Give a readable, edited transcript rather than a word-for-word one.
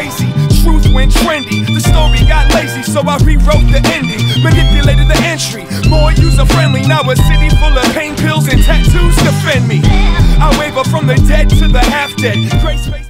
crazy, truth went trendy. The story got lazy, so I rewrote the ending, manipulated the entry, more user-friendly. Now a city full of pain pills and tattoos defend me. I waver from the dead to the half-dead. Grace